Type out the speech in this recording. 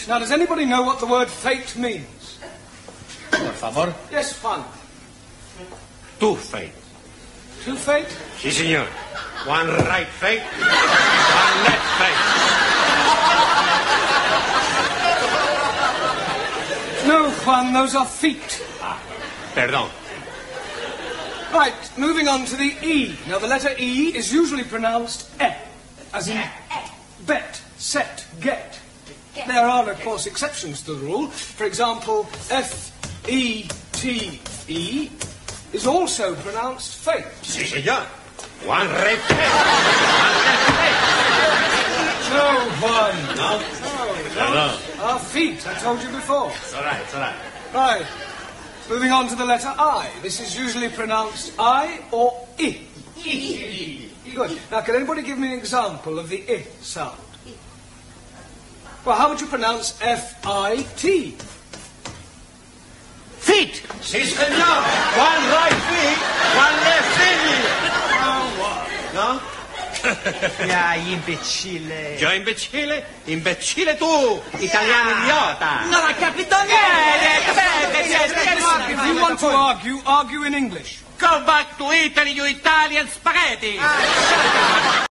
Now, does anybody know what the word fate means? Por favor. Yes, Juan. Two fate. Two fate? Sí, señor. One right fate, one left fate. No, Juan, those are feet. Ah, perdón. Right, moving on to the E. Now, the letter E is usually pronounced E, as in bet, set, get. There are, of course, exceptions to the rule. For example, F-E-T-E is also pronounced fate. Sí, señor. One right fate, one left fate. No, Juan. No? No. Our feet, I told you before. It's all right, it's all right. Right. Moving on to the letter I. This is usually pronounced I or I. Good. Now, can anybody give me an example of the I sound? Well, how would you pronounce F-I-T? Feet. Sí, señor. One right feet, one left feet. No? Ya, imbecille. Io imbecille? Imbecille tu, italiano idiota. Non ha capito niente. If you want to argue, argue in English. Go back to Italy, you Italian spaghetti.